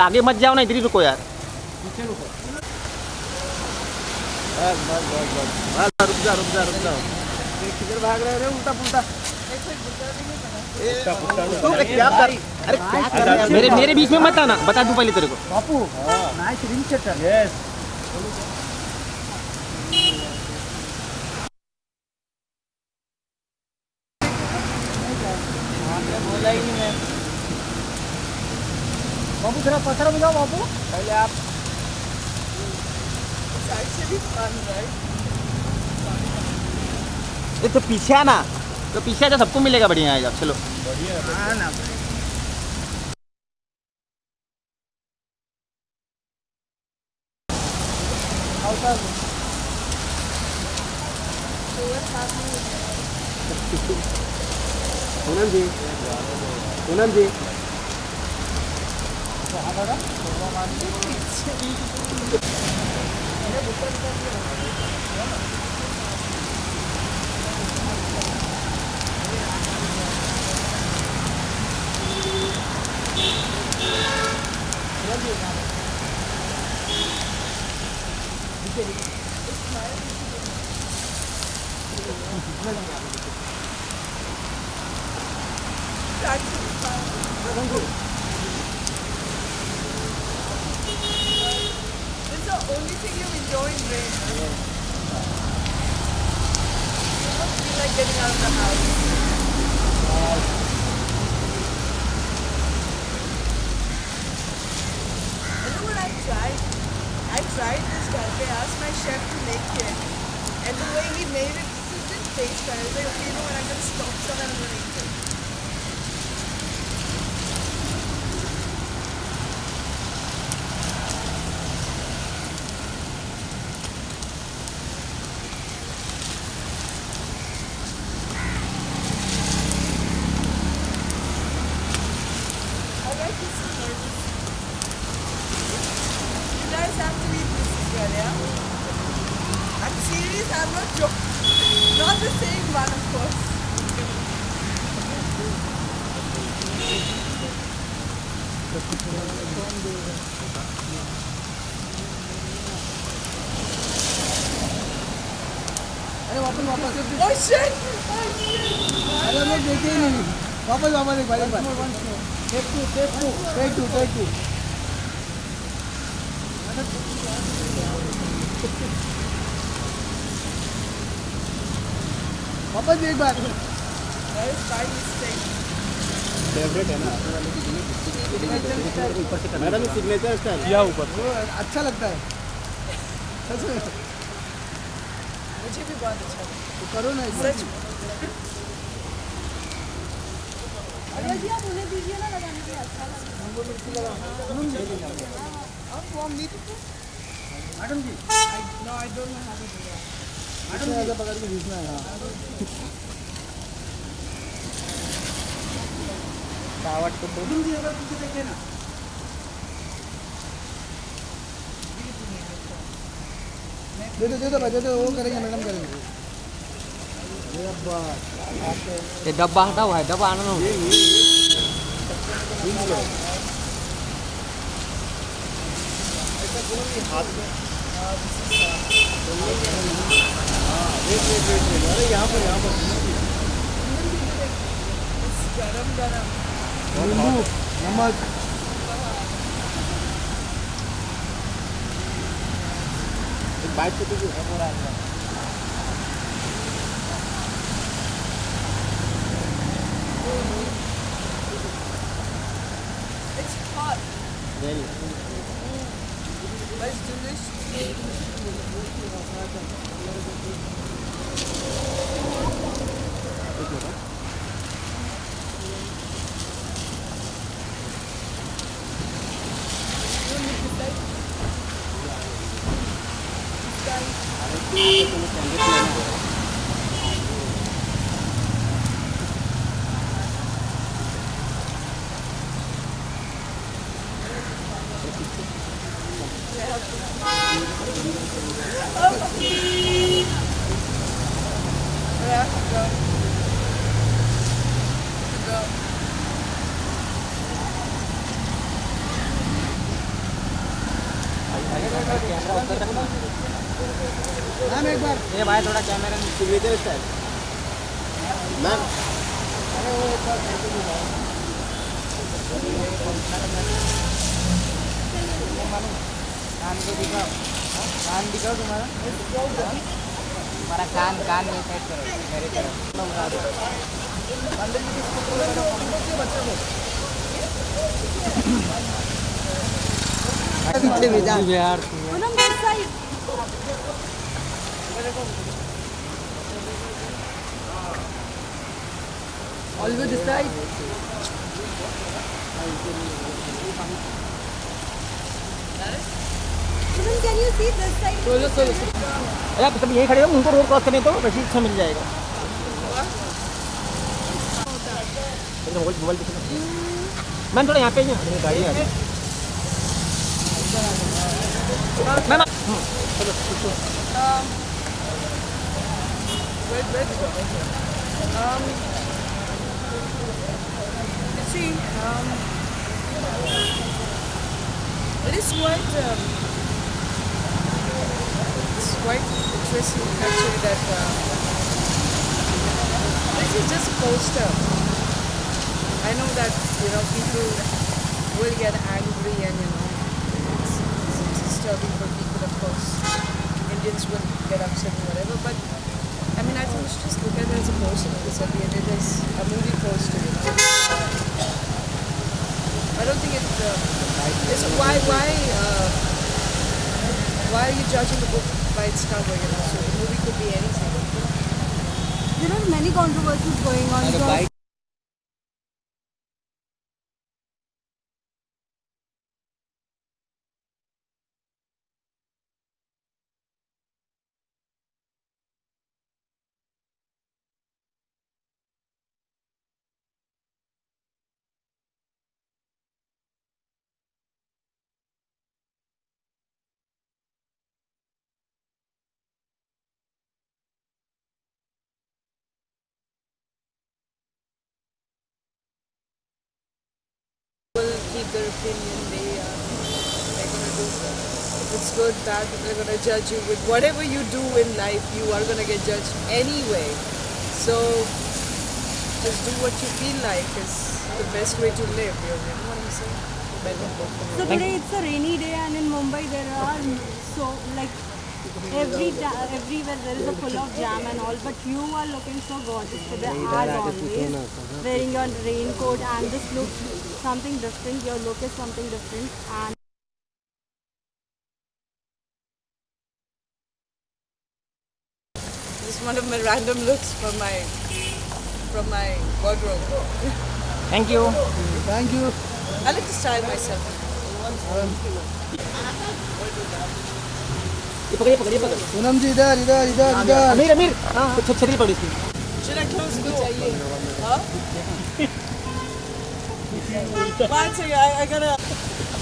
आगे मत जाओ ना, इधर ही रुको यार। पीछे रुको। बस बस बस बस रुक जा रुक जा रुक जा। किधर भाग रहे हो उल्टा पुल्टा? क्या कर? अरे क्या कर रहा है? मेरे बीच में मत आना, बता दूं पहले तेरे को। Bapu nice ring setter. Yes बोला ही नहीं मैं। बापू थोड़ा पत्थर में जाओ बापू पहले आप। ये तो पीछे आना, तो पीछे आजा, सबको मिलेगा। बढ़िया है, चलो बढ़िया ना। पूनम जी, पूनम जी It's the only thing you enjoy in rain. You don't feel like getting out of the house. You know what I tried? I tried this curry. I asked my chef to make it. And the way he made it, it didn't taste right. I was like, okay, you know what, I'm going to stop some and I'm going to eat it. I'm not joking. Not the same one, of course. अरे वापस वापस। Oh shit! अरे मैं देखे ही नहीं। वापस वापस एक बार। Take to. वापस एक बार। फेवरेट है ना मैडम, सिग्नेचर स्टाइल किया ऊपर अच्छा लगता है सच में। मुझे भी बहुत अच्छा लगा। तो करो ना सच। अरे जी आप उन्हें दीजिए ना लगाने के लिए, अच्छा लगेगा। हमको मिर्ची लगा। आप वाम need to? Madam ji No, I don't know how to do that. Madam ऐसा पकड़ के घिसना है। सावट को तो मैडम जी अगर पीछे देखे ना दे दो वो करेंगे मैडम करेंगे। ये डब्बा हटा हुआ है, डब्बा आना ना। अरे यहाँ पर गरम नींबू नमक बाइक पे तो हो रहा है। It's hot. Very. But it's delicious. Ma'am एक बार ये भाई थोड़ा कैमरा सिग्नेचर स्टाइल मैम अरे वो एक बार कान को दिखाओ, कान दिखाओ तुम्हारा कान में सेट करो मेरी तरफ। पीछे में जा यार Poonam this side. Always this side. Poonam can you see this side? अरे आप सब यहीं खड़े हो, उनको रोड क्रॉस करने तो वैसे अच्छा मिल जाएगा। मैम थोड़ा यहाँ पे ही गाड़ी है ma'am. See, it is quite interesting actually that this is just a poster. I know that people will get angry and it's disturbing for people, of course. Indians will get upset and whatever, but I mean I think we should just look at it as a poster because at the end it is a movie poster. I don't think it's why are you judging the book by its cover? So the movie could be anything. There are many controversies going on. Will keep their opinion. They're gonna do. If it's good, bad, they're gonna judge you with whatever you do in life. You are gonna get judged anyway. So just do what you feel like is the best way to live. You know what I'm saying? So today it's a rainy day and in Mumbai there are so like everywhere there is a full of jam and all, but you are looking so gorgeous today as always, wearing your raincoat, and this looks something different. Your look is something different, and This is one of my random looks from my wardrobe. Thank you. Thank you. I like to style myself. ये पकड़िए पकड़िए पकड़। पूनम जी इधर इधर इधर इधर। अमीर अमीर हाँ छतरी पड़ी इसकी। Should I close the door? Huh? One second, I gotta.